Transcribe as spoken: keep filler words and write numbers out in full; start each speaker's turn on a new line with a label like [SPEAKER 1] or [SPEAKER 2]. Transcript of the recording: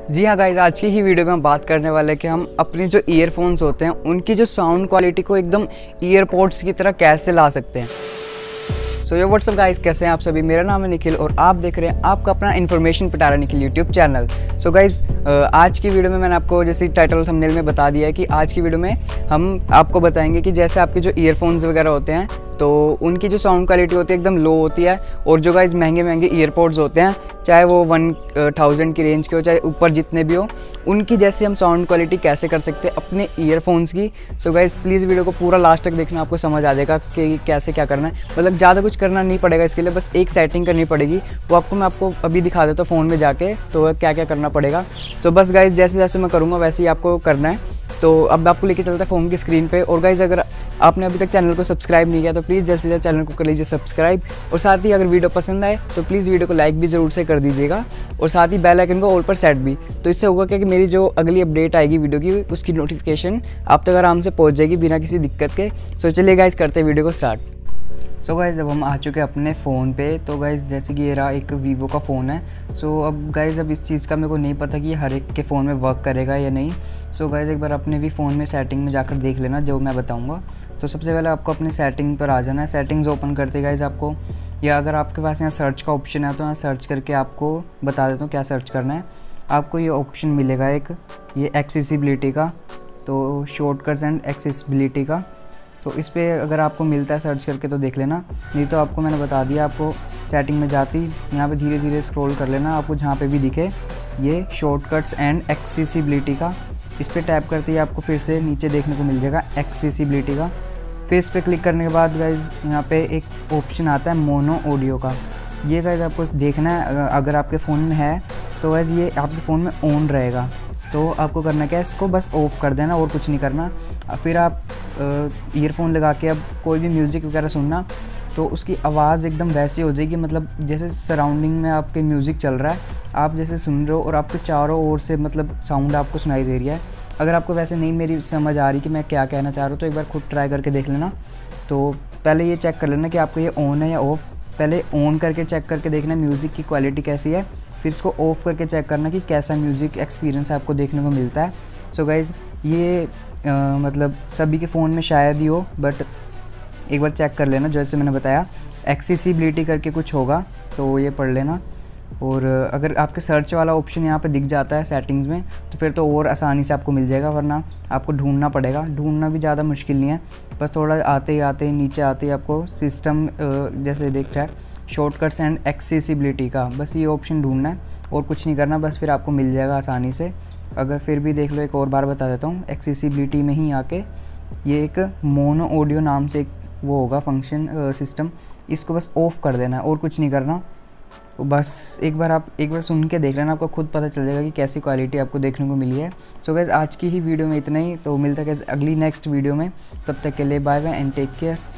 [SPEAKER 1] जी हाँ गाइज, आज की ही वीडियो में हम बात करने वाले हैं कि हम अपने जो ईयरफोन्स होते हैं उनकी जो साउंड क्वालिटी को एकदम ईयरपोड्स की तरह कैसे ला सकते हैं। सो यो व्हाट्सअप गाइस, कैसे हैं आप सभी। मेरा नाम है निखिल और आप देख रहे हैं आपका अपना इन्फॉर्मेशन पिटारा Nikhil YouTube channel. So guys, आज की वीडियो में मैंने आपको जैसे टाइटल थंबनेल में बता दिया है कि आज की वीडियो में हम आपको बताएंगे कि जैसे आपके जो ईयरफोन्स वगैरह होते हैं तो उनकी जो साउंड क्वालिटी होती है एकदम लो होती है, और जो गाइस महंगे महंगे ईयरपोड्स होते हैं, चाहे वो वन थाउजेंड की रेंज के हो चाहे ऊपर जितने भी हो, उनकी जैसे हम साउंड क्वालिटी कैसे कर सकते हैं अपने ईयरफोन्स की। सो गाइस प्लीज़ वीडियो को पूरा लास्ट तक देखना, आपको समझ आ जाएगा कि कैसे क्या करना है। मतलब ज़्यादा कुछ करना नहीं पड़ेगा इसके लिए, बस एक सेटिंग करनी पड़ेगी, वो आपको मैं आपको अभी दिखा देता हूँ फ़ोन में जाके, तो क्या क्या करना पड़ेगा। तो बस गाइस जैसे जैसे मैं करूँगा वैसे ही आपको करना है। तो अब आपको लेके चलता है फ़ोन की स्क्रीन पे। और गाइस अगर आपने अभी तक चैनल को सब्सक्राइब नहीं किया तो प्लीज़ जल्द से जल्द चैनल को कर लीजिए सब्सक्राइब, और साथ ही अगर वीडियो पसंद आए तो प्लीज़ वीडियो को लाइक भी ज़रूर से कर दीजिएगा, और साथ ही बेल आइकन को ऑल पर सेट भी। तो इससे होगा क्या कि मेरी जो अगली अपडेट आएगी वीडियो की उसकी नोटिफिकेशन आप तक आराम से पहुँच जाएगी बिना किसी दिक्कत के। सो चलिए गाइस करते हैं वीडियो को स्टार्ट। सो so गाइज़ जब हम आ चुके हैं अपने फ़ोन पे, तो गाइज़ जैसे कि ये रहा एक वीवो का फ़ोन है। सो so अब गाइज़ अब इस चीज़ का मेरे को नहीं पता कि ये हर एक के फ़ोन में वर्क करेगा या नहीं। सो so गाइज़ एक बार अपने भी फ़ोन में सेटिंग में जाकर देख लेना जो मैं बताऊंगा। तो सबसे पहले आपको अपने सेटिंग पर आ जाना है। सेटिंग्स ओपन करते गाइज़ आपको, या अगर आपके पास यहाँ सर्च का ऑप्शन है तो यहाँ सर्च करके आपको बता देता हूँ क्या सर्च करना है। आपको ये ऑप्शन मिलेगा एक, ये एक्सेसिबिलिटी का, तो शॉर्टकट्स एंड एक्सेसिबिलिटी का। तो इस पर अगर आपको मिलता है सर्च करके तो देख लेना, नहीं तो आपको मैंने बता दिया, आपको सेटिंग में जाती यहाँ पे धीरे धीरे स्क्रॉल कर लेना, आपको जहाँ पे भी दिखे ये शॉर्टकट्स एंड एक्सेसिबिलिटी का, इस पर टैप करते ही आपको फिर से नीचे देखने को मिल जाएगा एक्सेसिबिलिटी का। फिर इस पर क्लिक करने के बाद गाइज यहाँ पे एक ऑप्शन आता है मोनो ऑडियो का। ये गाइज आपको देखना है, अगर आपके फ़ोन में है तो गाइज ये आपके फ़ोन में ऑन रहेगा। तो आपको करना क्या है, इसको बस ऑफ़ कर देना और कुछ नहीं करना। फिर आप ईयरफोन लगा के अब कोई भी म्यूज़िक वगैरह सुनना तो उसकी आवाज़ एकदम वैसी हो जाएगी, मतलब जैसे सराउंडिंग में आपके म्यूज़िक चल रहा है, आप जैसे सुन रहे हो और आपके चारों ओर से मतलब साउंड आपको सुनाई दे रही है। अगर आपको वैसे नहीं मेरी समझ आ रही कि मैं क्या कहना चाह रहा हूँ तो एक बार खुद ट्राई करके देख लेना। तो पहले ये चेक कर लेना कि आपको ये ऑन है या ऑफ़। पहले ऑन करके चेक करके देखना म्यूज़िक की क्वालिटी कैसी है, फिर इसको ऑफ़ करके चेक करना कि कैसा म्यूज़िक एक्सपीरियंस आपको देखने को मिलता है। सो गाइज़ ये आ, मतलब सभी के फ़ोन में शायद ही हो, बट एक बार चेक कर लेना। जैसे मैंने बताया एक्सेसिबिलिटी करके कुछ होगा तो ये पढ़ लेना। और अगर आपके सर्च वाला ऑप्शन यहाँ पे दिख जाता है सेटिंग्स में तो फिर तो और आसानी से आपको मिल जाएगा, वरना आपको ढूंढना पड़ेगा। ढूंढना भी ज़्यादा मुश्किल नहीं है, बस थोड़ा आते ही आते ही नीचे आते ही आपको सिस्टम जैसे दिख रहा है शॉर्टकट्स एंड एक्सेसिबिलिटी का, बस ये ऑप्शन ढूंढना है और कुछ नहीं करना, बस फिर आपको मिल जाएगा आसानी से। अगर फिर भी देख लो, एक और बार बता देता हूँ, एक्सेसिबिलिटी में ही आके ये एक मोनो ऑडियो नाम से एक वो होगा फंक्शन सिस्टम, इसको बस ऑफ़ कर देना है और कुछ नहीं करना। तो बस एक बार आप एक बार सुन के देख लेना, आपको खुद पता चल जाएगा कि कैसी क्वालिटी आपको देखने को मिली है। सो गाइस आज की ही वीडियो में इतना ही, तो मिलता है अगली नेक्स्ट वीडियो में। तब तक के लिए bye bye and take care.